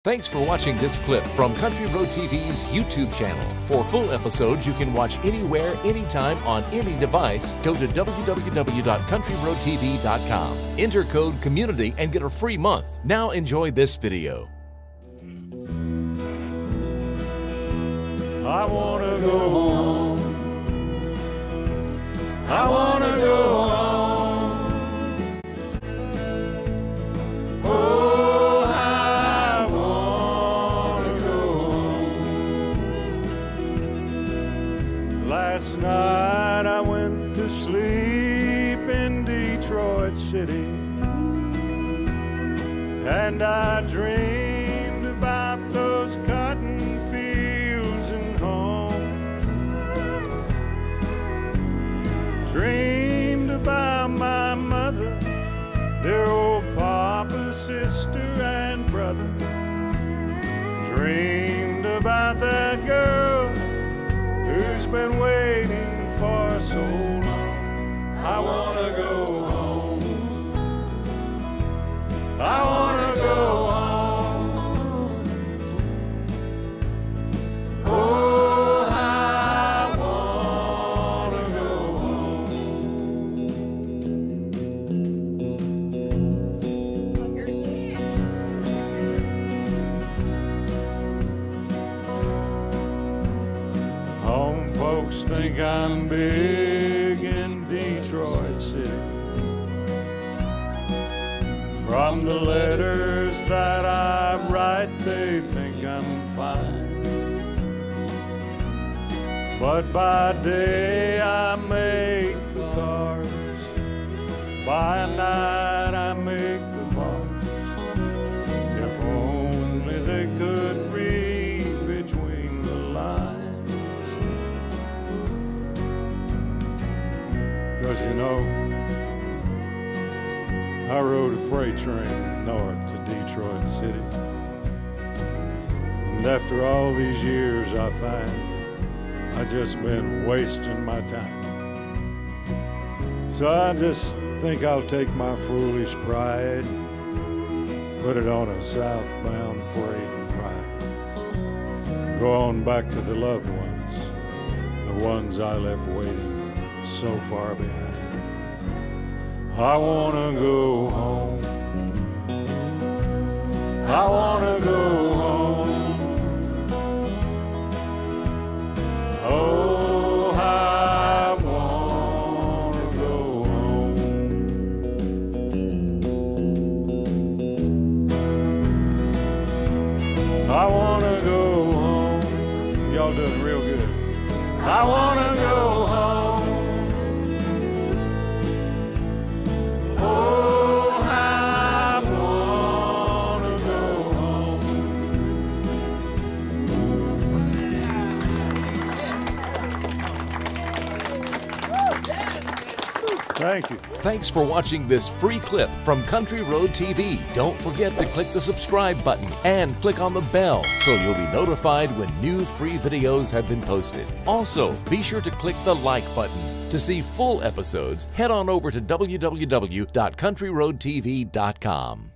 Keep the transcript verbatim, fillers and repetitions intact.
Thanks for watching this clip from Country Road T V's YouTube channel. For full episodes you can watch anywhere, anytime, on any device. Go to w w w dot country road t v dot com. Enter code COMMUNITY and get a free month. Now enjoy this video. I wanna go home. I wanna go home. Oh, I wanna go home. Last night I went to sleep in Detroit City, and I dreamed about those cotton fields and home. Dreamed about my mother, dear old papa, sister, and brother. Dreamed about that girl who's been waiting for so long. I wanna go home. I wanna go home. Oh, I wanna go home. Home folks think I'm big in Detroit City. From the letters that I write, they think I'm fine. But by day I make the cars, by night I make the bars. If only they could read between the lines. 'Cause you know, I rode a freight train north to Detroit City, and after all these years I find I just been wasting my time. So I just think I'll take my foolish pride, put it on a southbound freight and ride. Go on back to the loved ones, the ones I left waiting so far behind. I wanna go home. I wanna go home. Oh, I wanna go home. I wanna go home. Y'all doing real good. I wanna go home. Oh, I wanna go home. Thank you. Thanks for watching this free clip from Country Road T V. Don't forget to click the subscribe button and click on the bell so you'll be notified when new free videos have been posted. Also, be sure to click the like button. To see full episodes, head on over to w w w dot country road t v dot com.